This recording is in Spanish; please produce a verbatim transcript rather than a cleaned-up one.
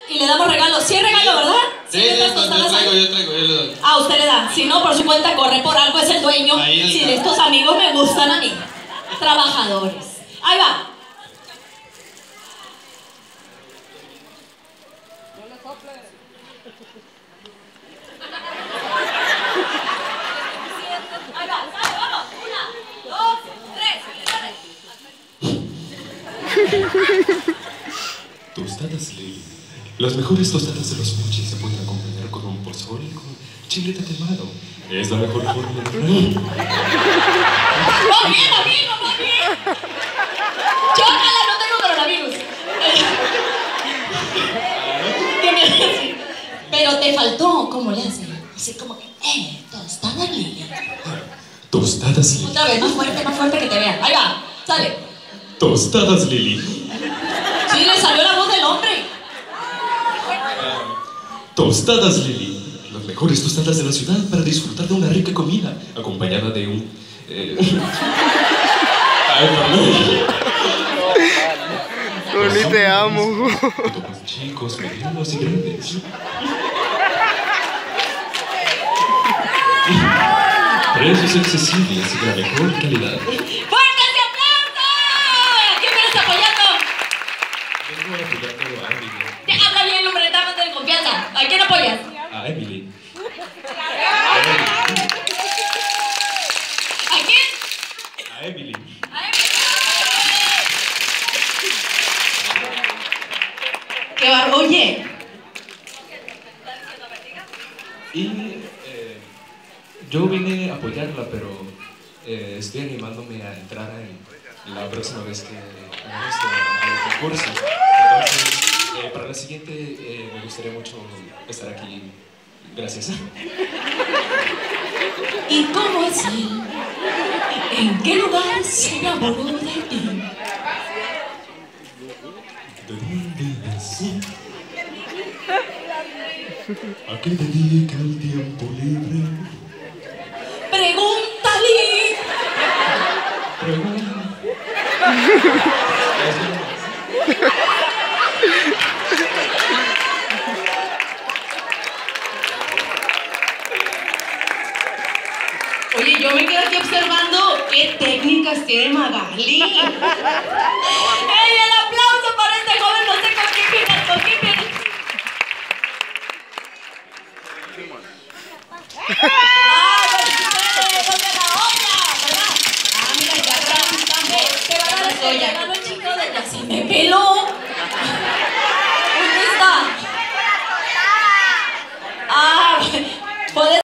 y le damos regalo. ¿Sí hay regalo, verdad? Sí, sí, sí, yo traigo, yo traigo, yo le doy. Ah, usted le da. Si no, por su cuenta corre, por algo es el dueño. Ahí Si de estos amigos me gustan a mí. Trabajadores. Ahí va. Ahí va, sale, vamos. Una, dos, tres, Tostadas Lili. Las mejores tostadas de los mochis se pueden acompañar con un pozole y con chilete quemado. Es la mejor forma de... ¡Va bien, amigo, va bien! ¡Chócala, no tengo coronavirus! ¿Qué me hace? Pero te faltó, ¿cómo le hace? Así como que, eh, tostada Lili. Tostadas Lili. Otra vez, más fuerte, más fuerte que te vean. Ahí va, sale. Tostadas Lili. Sí, le salió la voz del hombre. Tostadas Lili. Las mejores tostadas de la ciudad para disfrutar de una rica comida, acompañada de un... Eh... Ay, perdón. Tony, te amo. Todos chicos, medianos y grandes. Precios accesibles y de la mejor calidad. ¡Fuerte ese aplauso! ¿A quién vienes apoyando? Vengo apoyando a Emily. Te habla bien, hombre, dame de confianza. ¿A quién apoyas? A Emily. ¿A quién? A Emily. A Emily. ¡Qué barro! Oye. Y eh, yo vine a apoyarla, pero eh, estoy animándome a entrar en la próxima vez que hagamos el concurso. Entonces, eh, para la siguiente eh, me gustaría mucho estar aquí. Gracias. ¿Y cómo es él? ¿En qué lugar se enamoró de ti? ¿De dónde nací? ¿A qué dedica el tiempo libre? ¡Pregúntale! Pregunta. Oye, yo me quedo aquí observando qué técnicas tiene Magali. ¡Ey, el aplauso para este joven! No sé con qué piernas, con qué piernas. ¡Ah, ponte la olla! ¿Verdad? Ah, mira, ya trae. Te va a dar el regalo, chico, de ya se me peló. ¿Dónde está? Ah, puedes